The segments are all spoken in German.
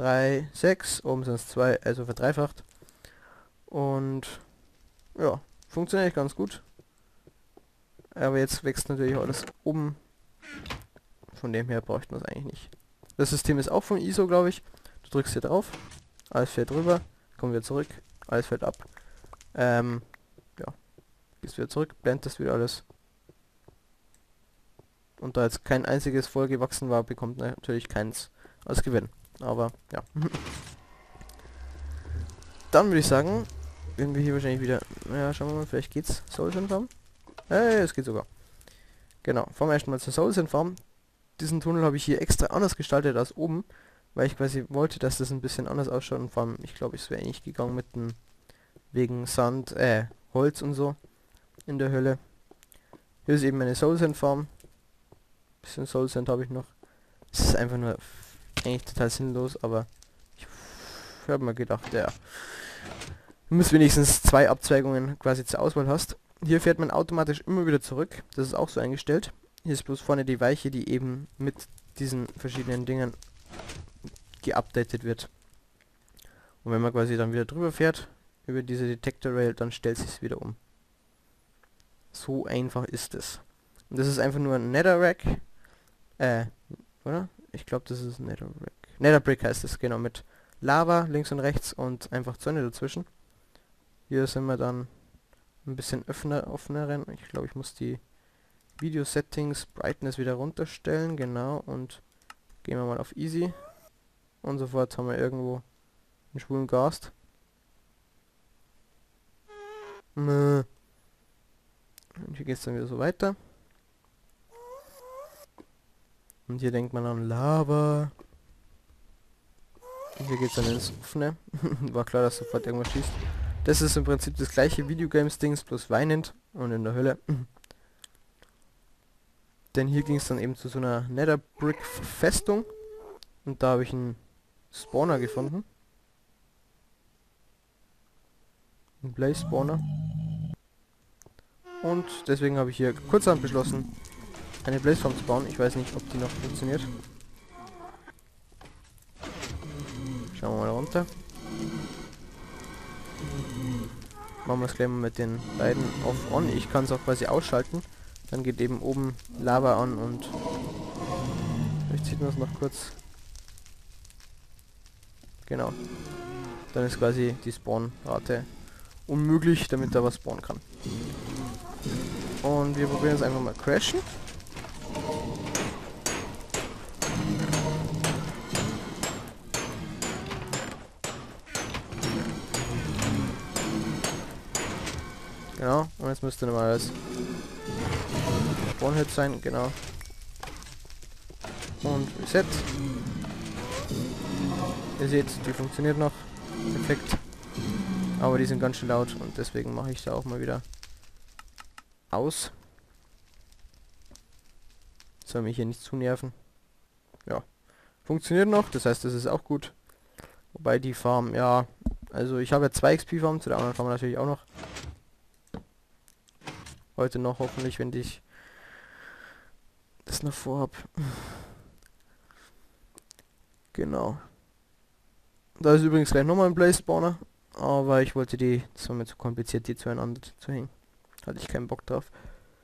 3, 6, oben sind es 2, also verdreifacht. Und ja, funktioniert ganz gut. Aber jetzt wächst natürlich alles oben. Von dem her bräuchten wir es eigentlich nicht. Das System ist auch von ISO, glaube ich. Du drückst hier drauf, alles fährt rüber, kommen wir zurück, alles fährt ab. Ja, gehst wieder zurück, blendest wieder alles. Und da jetzt kein einziges voll gewachsen war, bekommt natürlich keins als Gewinn. Aber ja. Dann würde ich sagen, werden wir hier wahrscheinlich wieder... Ja, schauen wir mal, vielleicht geht's. Soul Sand Farm? Hey, es geht sogar. Genau, fahren wir erstmal zur Soul Sand Farm. Diesen Tunnel habe ich hier extra anders gestaltet als oben, weil ich quasi wollte, dass das ein bisschen anders ausschaut. Und vor allem, ich glaube, es wäre eigentlich gegangen mit dem... wegen Sand, Holz und so in der Hölle. Hier ist eben eine Soul Sand Farm. Bisschen Soul Sand habe ich noch. Es ist einfach nur eigentlich total sinnlos, aber ich habe mir gedacht, ja, du musst wenigstens 2 Abzweigungen quasi zur Auswahl hast. Hier fährt man automatisch immer wieder zurück. Das ist auch so eingestellt. Hier ist bloß vorne die Weiche, die eben mit diesen verschiedenen Dingen geupdatet wird. Und wenn man quasi dann wieder drüber fährt, über diese Detector Rail, dann stellt sich es wieder um. So einfach ist es. Und das ist einfach nur ein Netherrack. Oder? Ich glaube, das ist Netherrack. Netherbrick heißt es, genau, mit Lava links und rechts und einfach Zäune dazwischen. Hier sind wir dann ein bisschen offeneren. Ich glaube, ich muss die Video Settings Brightness wieder runterstellen, genau, und gehen wir mal auf Easy. Und sofort haben wir irgendwo einen schwulen Gast. Und hier geht es dann wieder so weiter. Und hier denkt man an Lava. Und hier geht es dann ins Offene. War klar, dass sofort irgendwas schießt. Das ist im Prinzip das gleiche Videogames-Dings, bloß weinend und in der Hölle. Denn hier ging es dann eben zu so einer Netherbrick-Festung. Und da habe ich einen Spawner gefunden. Ein Blaze Spawner. Und deswegen habe ich hier kurzerhand beschlossen, eine Blaze Farm zu bauen. Ich weiß nicht, ob die noch funktioniert. Schauen wir mal runter. Machen wir es gleich mal mit den beiden off-on. Ich kann es auch quasi ausschalten. Dann geht eben oben Lava an und... Vielleicht sieht man es noch kurz. Genau. Dann ist quasi die Spawnrate unmöglich, damit da was spawnen kann. Und wir probieren es einfach mal crashen. Genau, und jetzt müsste nochmal alles Spawn-Hit sein, genau. Und Reset. Ihr seht, die funktioniert noch. Perfekt. Aber die sind ganz schön laut und deswegen mache ich da auch mal wieder aus. Soll mich hier nicht zu nerven. Ja. Funktioniert noch, das heißt, das ist auch gut. Wobei die Farm, ja, also ich habe ja 2 XP-Farmen, zu der anderen Farm natürlich auch noch. Heute noch hoffentlich, wenn ich das noch vorhab. Genau. Da ist übrigens gleich nochmal ein Blaze Spawner, aber ich wollte die, das war mir zu kompliziert, die zueinander zu hängen. Hatte ich keinen Bock drauf.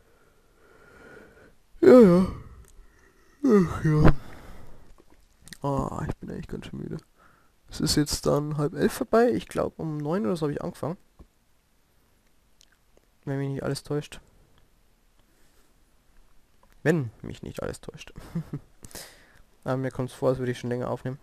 Ja, ja. Ach ja. Ah, ich bin eigentlich ganz schön müde. Es ist jetzt dann 10:30 vorbei. Ich glaube um 9 oder so habe ich angefangen. Wenn mich nicht alles täuscht. Wenn mich nicht alles täuscht. Aber mir kommt es vor, als würde ich schon länger aufnehmen.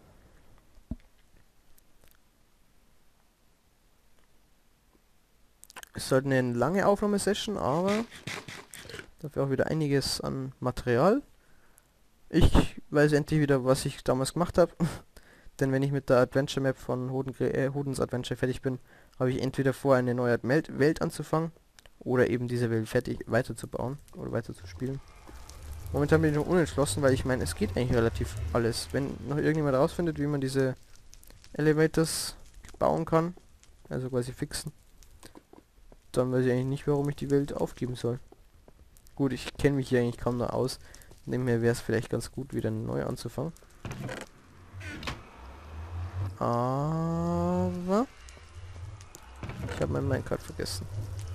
Es ist halt eine lange Aufnahmesession, aber dafür auch wieder einiges an Material. Ich weiß endlich wieder, was ich damals gemacht habe. Denn wenn ich mit der Adventure Map von Hodens Adventure fertig bin, habe ich entweder vor, eine neue Welt anzufangen oder eben diese Welt fertig weiterzubauen oder weiterzuspielen. Momentan bin ich noch unentschlossen, weil ich meine, es geht eigentlich relativ alles. Wenn noch irgendjemand rausfindet, wie man diese Elevators bauen kann, also quasi fixen, dann weiß ich eigentlich nicht, warum ich die Welt aufgeben soll. Gut, ich kenne mich hier eigentlich kaum noch aus. Nebenher wäre es vielleicht ganz gut, wieder neu anzufangen. Aber ich habe mein Minecart vergessen.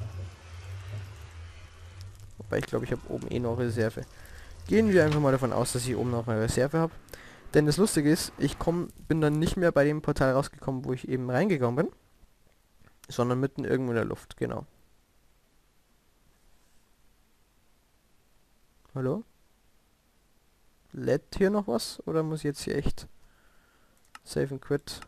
Wobei ich glaube, ich habe oben eh noch Reserve. Gehen wir einfach mal davon aus, dass ich oben noch eine Reserve habe. Denn das Lustige ist, bin dann nicht mehr bei dem Portal rausgekommen, wo ich eben reingegangen bin, sondern mitten irgendwo in der Luft, genau. Hallo? Lädt hier noch was? Oder muss ich jetzt hier echt save and quit?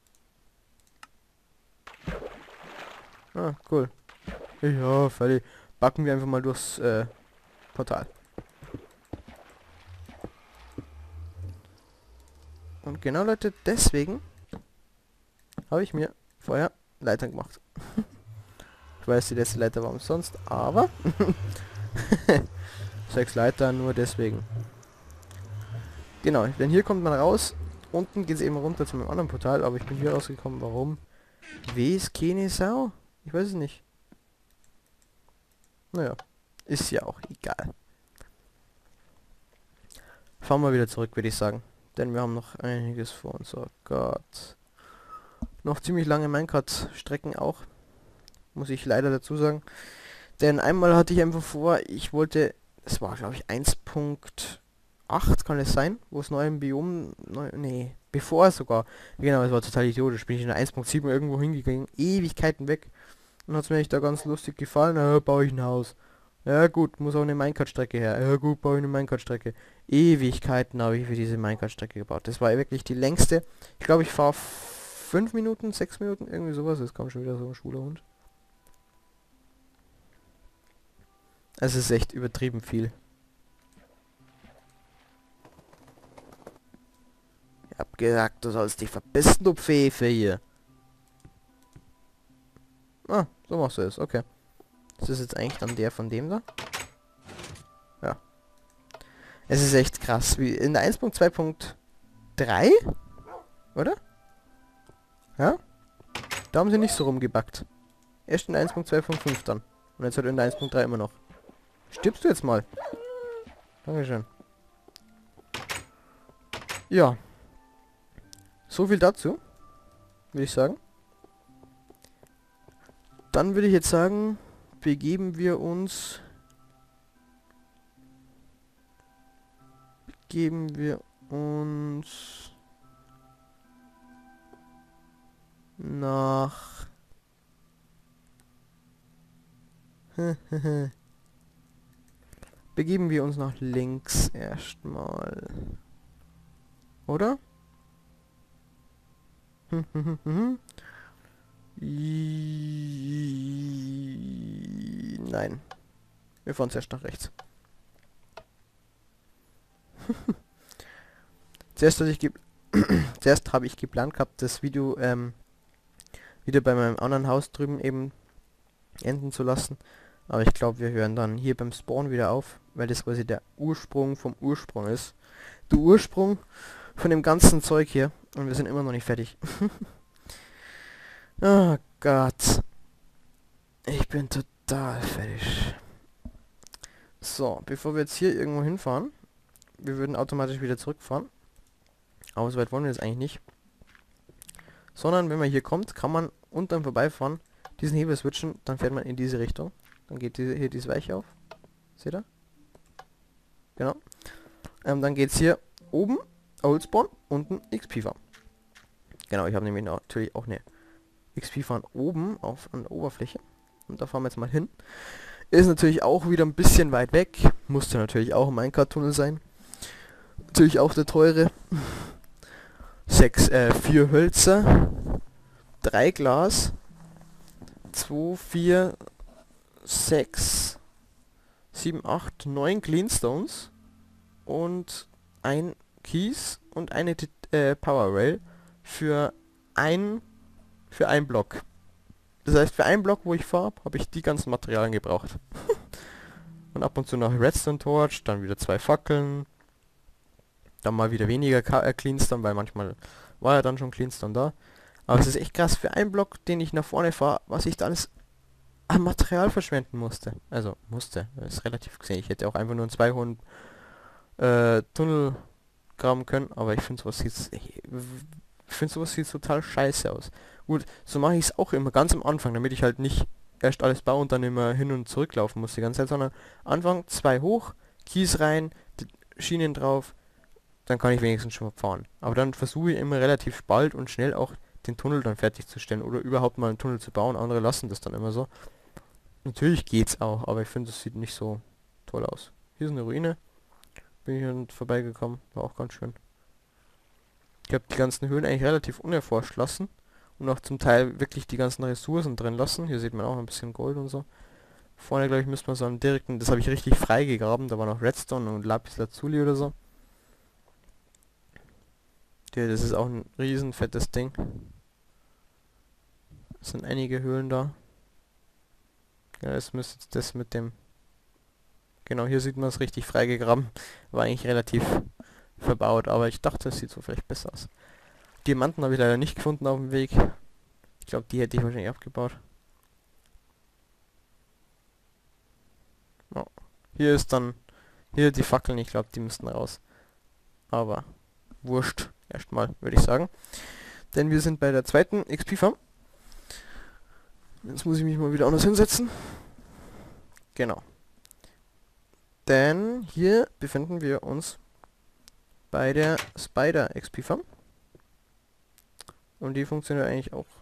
Ah, cool. Ja, fertig. Backen wir einfach mal durchs Portal. Und genau, Leute, deswegen habe ich mir vorher Leitern gemacht. Ich weiß, die letzte Leiter war umsonst, aber 6 Leiter nur deswegen. Genau, denn hier kommt man raus. Unten geht es eben runter zu meinem anderen Portal, aber ich bin hier rausgekommen. Warum? Weiß keine Sau? Ich weiß es nicht. Naja, ist ja auch egal. Fahren wir wieder zurück, würde ich sagen. Denn wir haben noch einiges vor uns. Oh Gott. Noch ziemlich lange Minecart-Strecken auch. Muss ich leider dazu sagen. Denn einmal hatte ich einfach vor, ich wollte, es war glaube ich 1.8 kann es sein, wo es neu im Biom, nee, bevor sogar, genau, es war total idiotisch, bin ich in der 1.7 irgendwo hingegangen, Ewigkeiten weg. Und hat es mir echt da ganz lustig gefallen, baue ich ein Haus. Ja gut, muss auch eine Minecart-Strecke her. Ja gut, baue ich eine Minecart-Strecke. Ewigkeiten habe ich für diese Minecart-Strecke gebaut. Das war wirklich die längste. Ich glaube, ich fahre 5 Minuten, 6 Minuten, irgendwie sowas. Es kam schon wieder so ein schwuler Hund. Es ist echt übertrieben viel. Ich hab gesagt, du sollst dich verbissen, du Pfefe hier. Ah, so machst du es, okay. Das ist jetzt eigentlich dann der von dem da. Ja. Es ist echt krass, wie in der 1.2.3, oder? Ja? Da haben sie nicht so rumgebackt. Erst in der 1.2.5 dann. Und jetzt halt in der 1.3 immer noch. Stirbst du jetzt mal? Dankeschön. Ja. So viel dazu, würde ich sagen. Dann würde ich jetzt sagen, begeben wir uns nach begeben wir uns nach links erstmal. Oder? Nein. Wir fahren zuerst nach rechts. Zuerst habe ich geplant gehabt, das Video wieder bei meinem anderen Haus drüben eben enden zu lassen. Aber ich glaube, wir hören dann hier beim Spawn wieder auf, weil das quasi der Ursprung vom Ursprung ist. Der Ursprung von dem ganzen Zeug hier. Und wir sind immer noch nicht fertig. Oh Gott. Ich bin total fertig. So, bevor wir jetzt hier irgendwo hinfahren, wir würden automatisch wieder zurückfahren. Aber so weit wollen wir jetzt eigentlich nicht. Sondern wenn man hier kommt, kann man unterm Vorbeifahren diesen Hebel switchen, dann fährt man in diese Richtung. Dann geht hier diese Weiche auf. Seht ihr? Genau. Dann geht's hier oben Old Spawn, unten XP Farm. Genau, ich habe nämlich natürlich auch eine XP Farm oben an der Oberfläche. Und da fahren wir jetzt mal hin. Ist natürlich auch wieder ein bisschen weit weg. Musste natürlich auch ein Minecart-Tunnel sein. Natürlich auch der teure. 4 Hölzer. 3 Glas. 2, 4, 6, 7, 8, 9 Cleanstones. Und ein Kies und eine Power Rail für ein Block. Das heißt, für einen Block, wo ich fahre, habe ich die ganzen Materialien gebraucht. Und ab und zu noch Redstone Torch, dann wieder 2 Fackeln. Dann mal wieder weniger Cleanstone, weil manchmal war ja dann schon Cleanstone da. Aber es ist echt krass, für einen Block, den ich nach vorne fahre, was ich da alles an Material verschwenden musste. Also, das ist relativ gesehen. Ich hätte auch einfach nur einen 2 hohen Tunnel graben können, aber ich finde sowas jetzt Ich finde sowas sieht total scheiße aus. Gut, so mache ich es auch immer ganz am Anfang, damit ich halt nicht erst alles baue und dann immer hin und zurücklaufen muss die ganze Zeit, sondern Anfang 2 hoch, Kies rein, die Schienen drauf, dann kann ich wenigstens schon mal fahren. Aber dann versuche ich immer relativ bald und schnell auch den Tunnel dann fertigzustellen oder überhaupt mal einen Tunnel zu bauen. Andere lassen das dann immer so. Natürlich geht's auch, aber ich finde, es sieht nicht so toll aus. Hier ist eine Ruine. Bin ich hier vorbeigekommen. War auch ganz schön. Ich habe die ganzen Höhlen eigentlich relativ unerforscht lassen. Und auch zum Teil wirklich die ganzen Ressourcen drin lassen. Hier sieht man auch ein bisschen Gold und so. Vorne, glaube ich, müsste man so einen direkten... Das habe ich richtig freigegraben. Da war noch Redstone und Lapis Lazuli oder so. Ja, das ist auch ein riesen fettes Ding. Es sind einige Höhlen da. Ja, das müsste jetzt das mit dem... Genau, hier sieht man es richtig freigegraben. War eigentlich relativ verbaut, aber ich dachte, es sieht so vielleicht besser aus. Diamanten habe ich leider nicht gefunden auf dem Weg. Ich glaube, die hätte ich wahrscheinlich abgebaut. Oh. Hier ist dann... Hier die Fackeln, ich glaube, die müssten raus. Aber wurscht, erstmal, würde ich sagen. Denn wir sind bei der zweiten XP-Farm. Jetzt muss ich mich mal wieder anders hinsetzen. Genau. Denn hier befinden wir uns bei der Spider XP Farm. Und die funktioniert eigentlich auch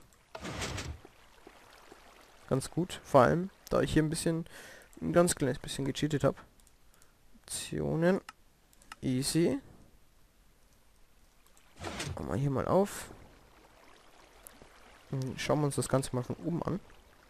ganz gut. Vor allem, da ich hier ein ganz kleines bisschen gecheatet habe. Optionen. Easy. Machen wir hier mal auf. Und schauen wir uns das Ganze mal von oben an.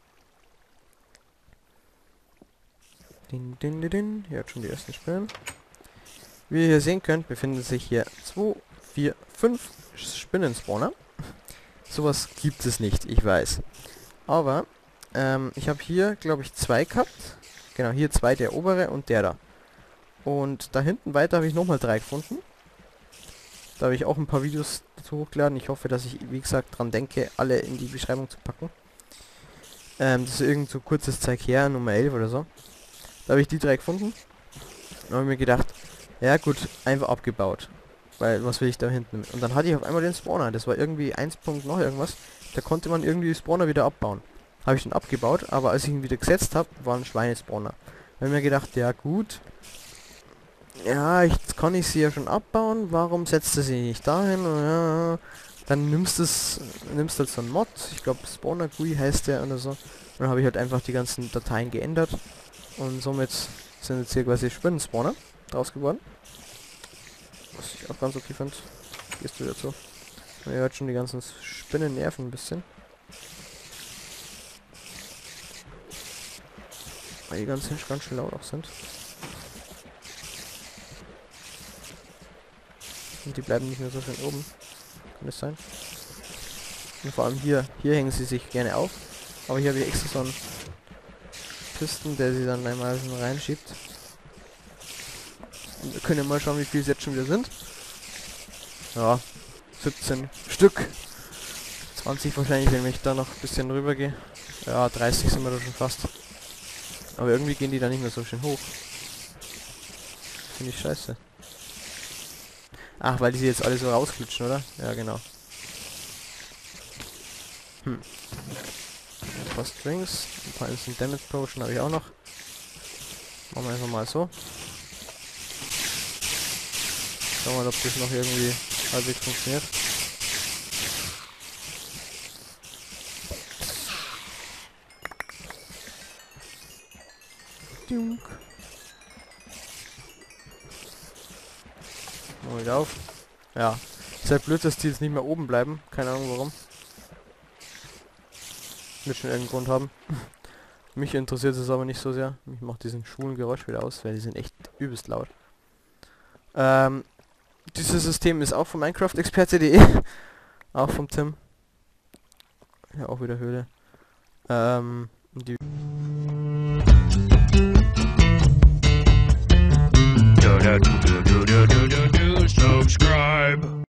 Hier hat schon die ersten Spinnen. Wie ihr hier sehen könnt, befinden sich hier 2, 4, 5 Spinnenspawner. Sowas gibt es nicht, ich weiß. Aber ich habe hier, glaube ich, 2 gehabt. Genau, hier 2, der obere und der da. Und da hinten weiter habe ich nochmal 3 gefunden. Da habe ich auch ein paar Videos dazu hochgeladen. Ich hoffe, dass ich, wie gesagt, dran denke, alle in die Beschreibung zu packen. Das ist irgend so kurzes Zeug her, Nummer 11 oder so. Da habe ich die 3 gefunden. Dann habe ich mir gedacht, ja gut, einfach abgebaut. Weil, was will ich da hinten mit? Und dann hatte ich auf einmal den Spawner. Das war irgendwie 1. noch irgendwas. Da konnte man irgendwie die Spawner wieder abbauen. Habe ich dann abgebaut, aber als ich ihn wieder gesetzt habe, war ein Schweinespawner. Da habe ich mir gedacht, ja gut. Ja, jetzt kann ich sie ja schon abbauen. Warum setzt du sie nicht dahin? Ja, dann nimmst halt so einen Mod. Ich glaube Spawner GUI heißt der oder so. Und dann habe ich halt einfach die ganzen Dateien geändert. Und somit sind jetzt hier quasi Spinnen-Spawner draus geworden. Was ich auch ganz okay finde. Gehst du wieder zu. Man hört schon die ganzen Spinnen nerven ein bisschen. Weil die ganz schön laut auch sind. Und die bleiben nicht mehr so schön oben. Kann das sein? Und vor allem hier hängen sie sich gerne auf. Aber hier habe ich extra so einen Pisten, der sie dann einmal reinschiebt. Und wir können ja mal schauen, wie viel es jetzt schon wieder sind. Ja, 17 Stück. 20 wahrscheinlich, wenn ich da noch ein bisschen rüber gehe. Ja, 30 sind wir da schon fast. Aber irgendwie gehen die da nicht mehr so schön hoch. Finde ich scheiße. Ach, weil die sie jetzt alle so rausglitschen, oder? Ja, genau. Ein paar Strings, ein paar Instant Damage Potion habe ich auch noch. Machen wir einfach mal so. Schauen wir mal, ob das noch irgendwie halbwegs funktioniert. Dunk. Mal wieder auf. Ja. Ist halt blöd, dass die jetzt nicht mehr oben bleiben. Keine Ahnung warum. Wird schon irgendeinen Grund haben. Mich interessiert es aber nicht so sehr. Ich mache diesen schwulen Geräusch wieder aus, weil die sind echt übelst laut. Dieses System ist auch von Minecraft-Experte.de. Auch vom Tim. Ja, auch wieder Höhle. Die subscribe.